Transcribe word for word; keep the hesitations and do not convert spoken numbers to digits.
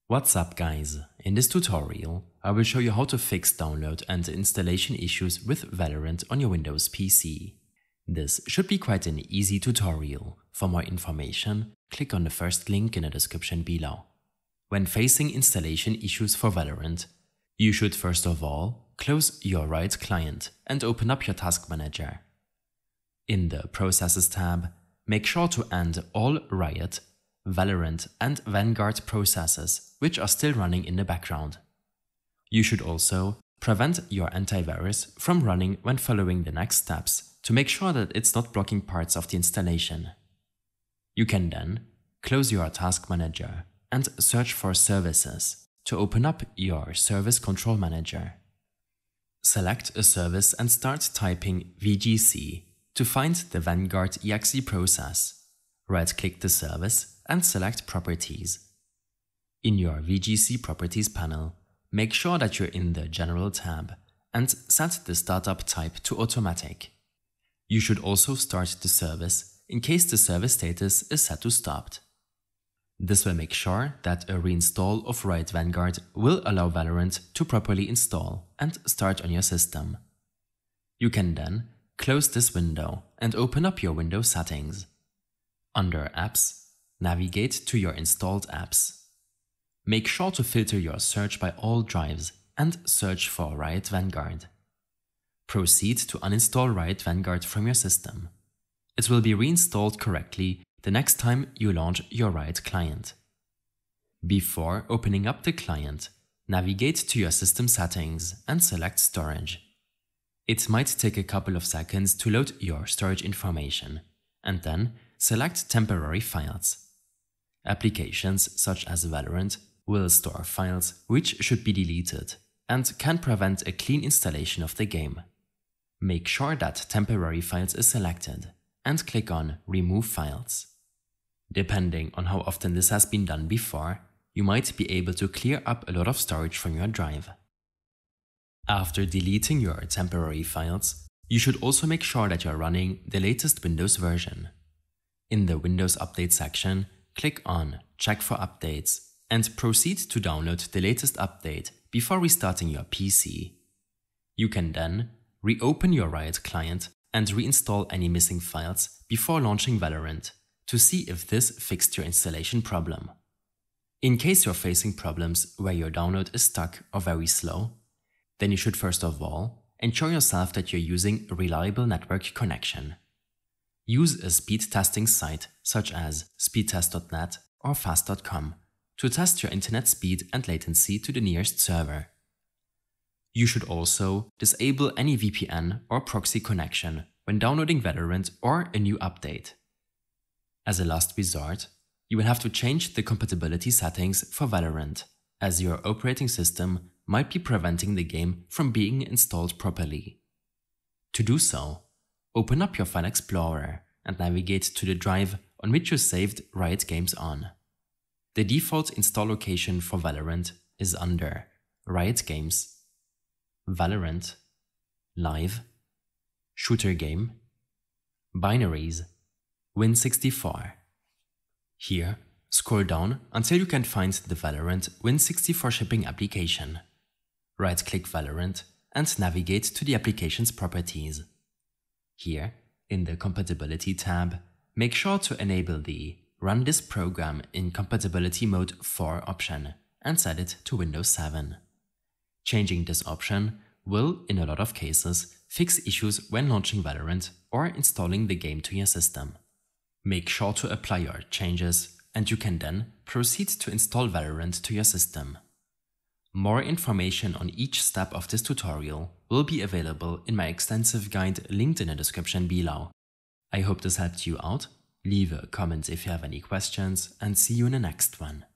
What's up guys, in this tutorial I will show you how to fix download and installation issues with Valorant on your Windows P C. This should be quite an easy tutorial. For more information, click on the first link in the description below. When facing installation issues for Valorant, you should first of all close your Riot client and open up your task manager. In the Processes tab, make sure to end all Riot, Valorant and Vanguard processes which are still running in the background. You should also prevent your antivirus from running when following the next steps to make sure that it's not blocking parts of the installation. You can then close your task manager and search for services to open up your service control manager. Select a service and start typing V G C to find the Vanguard E X E process. Right-click the service and select Properties. In your V G C Properties panel, make sure that you're in the General tab and set the startup type to Automatic. You should also start the service in case the service status is set to Stopped. This will make sure that a reinstall of Riot Vanguard will allow Valorant to properly install and start on your system. You can then close this window and open up your Windows settings. Under Apps, navigate to your installed apps. Make sure to filter your search by all drives and search for Riot Vanguard. Proceed to uninstall Riot Vanguard from your system. It will be reinstalled correctly the next time you launch your Riot client. Before opening up the client, navigate to your system settings and select Storage. It might take a couple of seconds to load your storage information, and then select Temporary Files. Applications such as Valorant will store files which should be deleted and can prevent a clean installation of the game. Make sure that Temporary Files is selected and click on Remove Files. Depending on how often this has been done before, you might be able to clear up a lot of storage from your drive. After deleting your temporary files, you should also make sure that you are running the latest Windows version. In the Windows Update section, click on Check for Updates and proceed to download the latest update before restarting your P C. You can then reopen your Riot client and reinstall any missing files before launching Valorant to see if this fixed your installation problem. In case you're facing problems where your download is stuck or very slow, then you should first of all ensure yourself that you're using a reliable network connection. Use a speed testing site such as speedtest dot net or fast dot com to test your internet speed and latency to the nearest server. You should also disable any V P N or proxy connection when downloading Valorant or a new update. As a last resort, you will have to change the compatibility settings for Valorant, as your operating system might be preventing the game from being installed properly. To do so, open up your File Explorer and navigate to the drive on which you saved Riot games on. The default install location for Valorant is under Riot Games, Valorant, Live, Shooter Game, Binaries, Win sixty-four. Here, scroll down until you can find the Valorant Win sixty-four shipping application. Right-click Valorant and navigate to the application's properties. Here, in the Compatibility tab, make sure to enable the Run this program in Compatibility Mode four option and set it to Windows seven. Changing this option will, in a lot of cases, fix issues when launching Valorant or installing the game to your system. Make sure to apply your changes and you can then proceed to install Valorant to your system. More information on each step of this tutorial will be available in my extensive guide linked in the description below. I hope this helped you out. Leave a comment if you have any questions and see you in the next one.